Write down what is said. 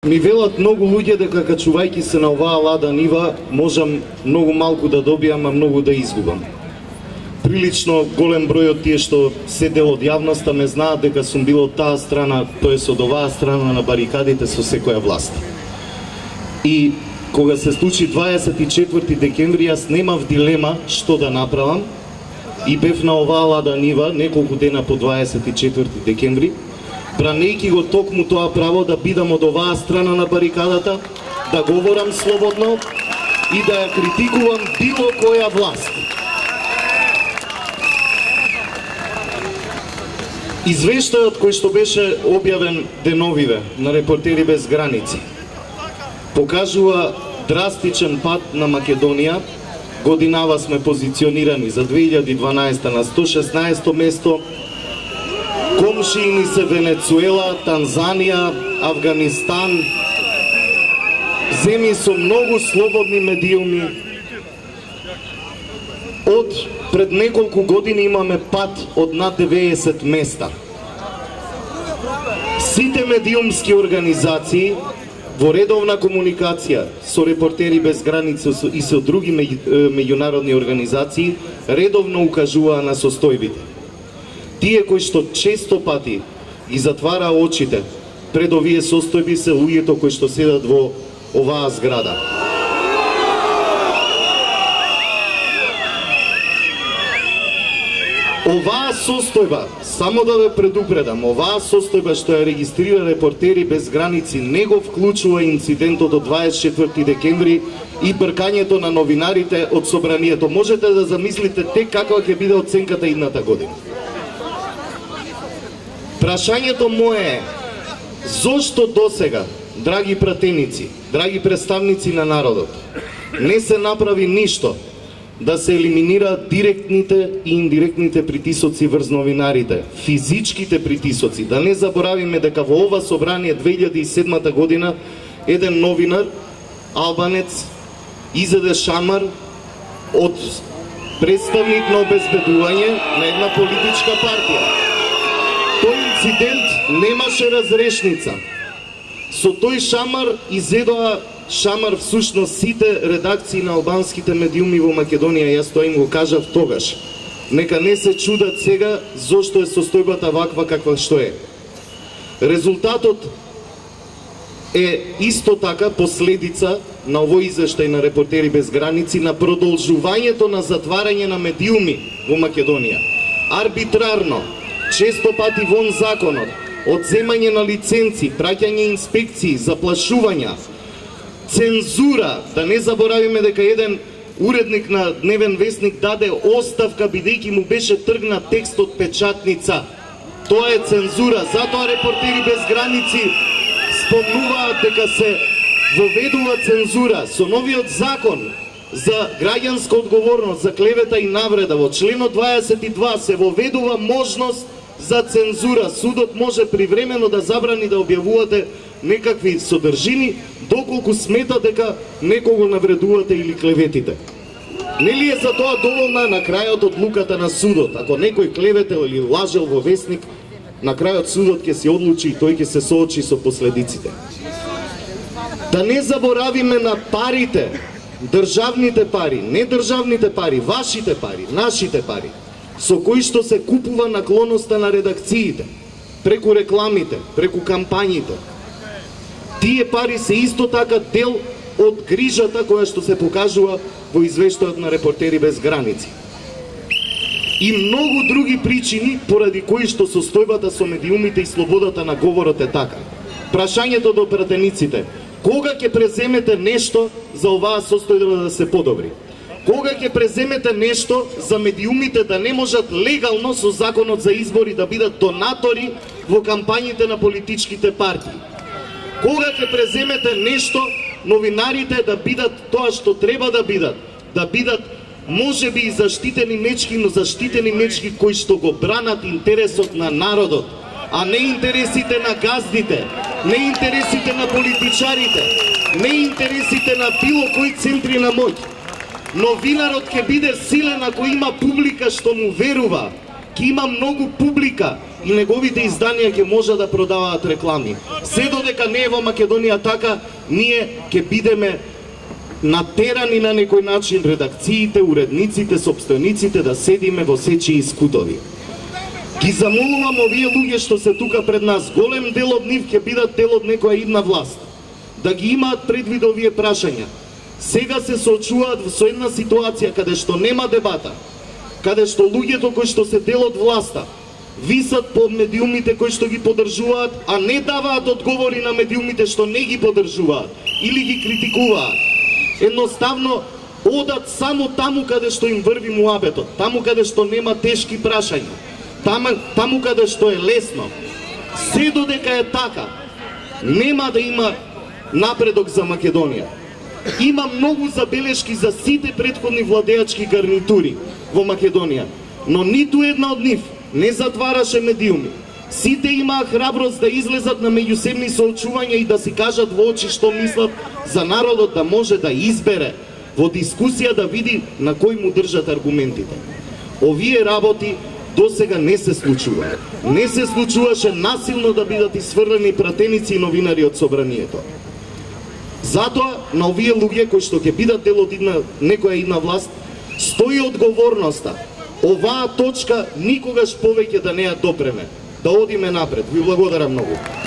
Ми велат многу луѓе дека качувајќи се на оваа лада нива, можам многу малку да добиам, а многу да изгубам. Прилично голем број од тие што се дел од јавноста ме знаат дека сум бил од таа страна, тоест од оваа страна на барикадите со секоја власт. И кога се случи 24 декември, јас немав дилема што да направам и бев на оваа лада нива неколку дена по 24 декември, бранејќи го токму тоа право да бидам од оваа страна на барикадата, да говорам слободно и да ја критикувам било која власт. Извештајот кој што беше објавен деновиве на Репортери без граници покажува драстичен пат на Македонија. Годинава сме позиционирани за 2012 на 116 место. Комшии ни се Венецуела, Танзанија, Авганистан, земји со многу слободни медиуми. Од пред неколку години имаме пат од над 90 места. Сите медиумски организации во редовна комуникација со Репортери без граници и со други меѓународни организации редовно укажуваа на состојбите. Тие кои што често пати ги затвара очите пред овие состојби се луѓето кои што седат во оваа зграда. Оваа состојба, само да ве предупредам, оваа состојба што ја регистрира Репортери без граници не го вклучува инцидентот од 24 декември и бркањето на новинарите од собранието. Можете да замислите тек каква ќе биде оценката идната година. Прашањето мое е, зошто досега, драги пратеници, драги представници на народот, не се направи ништо да се елиминираат директните и индиректните притисоци врз новинарите, физичките притисоци. Да не заборавиме дека во ова собрание 2007 година еден новинар, албанец, изеде шамар од представник на обезбедување на една политичка партија. Тој инцидент немаше разрешница. Со тој шамар изедоа шамар всушност сите редакции на албанските медиуми во Македонија. Јас тоа им го кажав тогаш. Нека не се чудат сега зошто е состојбата ваква каква што е. Резултатот е исто така последица на овој извештај на Репортери без граници на продолжувањето на затварање на медиуми во Македонија. Арбитрарно, често пати вон законот, одземање на лиценци, праќање инспекции, заплашувања, цензура. Да не заборавиме дека еден уредник на Дневен вестник даде оставка бидејќи му беше тргнат текст од печатница. Тоа е цензура. Затоа Репортери без граници спомнуваат дека се воведува цензура со новиот закон за граѓанска одговорност за клевета и навреда. Во членот 22 се воведува можност за цензура. Судот може привремено да забрани да објавувате некакви содржини, доколку смета дека некого навредувате или клеветите. Нели е за тоа доволна на крајот одлуката на судот? Ако некој клеветел или лажел во вестник, на крајот судот ќе се одлучи и тој ќе се соочи со последиците. Да не заборавиме на парите, државните пари, недржавните пари, вашите пари, нашите пари, со кои што се купува наклоноста на редакциите, преку рекламите, преку кампањите. Тие пари се исто така дел од грижата која што се покажува во извештајот на Репортери без граници. И многу други причини поради кои што состојбата со медиумите и слободата на говорот е така. Прашањето до пратениците: кога ќе преземете нешто за оваа состојба да се подобри? Кога ќе преземете нешто за медиумите да не можат легално со законот за избори да бидат донатори во кампањите на политичките партии? Кога ќе преземете нешто новинарите да бидат тоа што треба да бидат можеби и заштитени мечки, но заштитени мечки кои што го бранат интересот на народот, а не интересите на газдите, не интересите на политичарите, не интересите на било кои центри на моќ. Новинарот ќе биде силен ако има публика што му верува, ќе има многу публика и неговите изданија ќе може да продаваат реклами. Се додека не е во Македонија така, ние ќе бидеме натерани на некој начин редакциите, уредниците, сопствениците да седиме во сечии скутови. Ги замолувам овие луѓе што се тука пред нас, голем дел од нив ќе бидат дел од некоја идна власт, да ги имаат предвид овие прашања. Сега се соочуваат со една ситуација каде што нема дебата, каде што луѓето кои што се дел од власта висат по медиумите кои што ги поддржуваат, а не даваат одговори на медиумите што не ги поддржуваат или ги критикуваат. Едноставно одат само таму каде што им врви муабетот, таму каде што нема тешки прашања, таму каде што е лесно. Се додека е така, нема да има напредок за Македонија. Има многу забелешки за сите претходни владеачки гарнитури во Македонија, но ниту една од нив не затвараше медиуми. Сите имаа храброст да излезат на меѓусебни соочувања и да си кажат во очи што мислат за народот, да може да избере во дискусија, да види на кој му држат аргументите. Овие работи досега не се случува. Не се случуваше насилно да бидат исфрлени пратеници и новинари од собранието. Затоа на овие луѓе кои што ќе бидат дел од некоја идна власт стои одговорноста оваа точка никогаш повеќе да не ја допреме, да одиме напред. Ви благодарам многу.